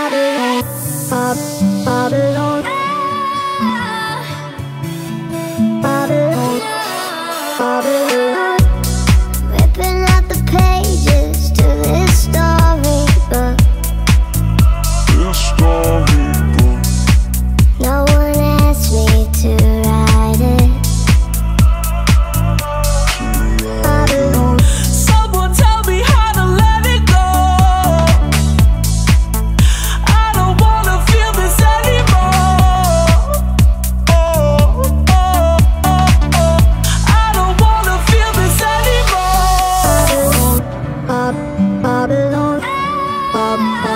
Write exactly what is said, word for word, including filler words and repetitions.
Ripping out the pages to this storybook. This storybook. No one asked me to write it. Someone tell me how to let it go. I don't wanna feel this anymore. Oh, oh, oh, oh. I don't wanna feel this anymore. Up, up, up, up, up.